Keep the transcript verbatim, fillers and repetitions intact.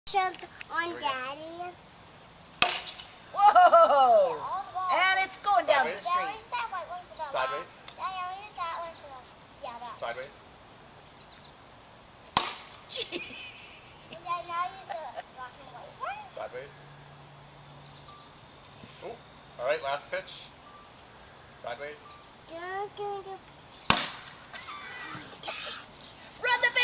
On Daddy. Whoa! And it's going down the street. Sideways. Sideways. Sideways. Oh, all right. Last pitch. Sideways. Run the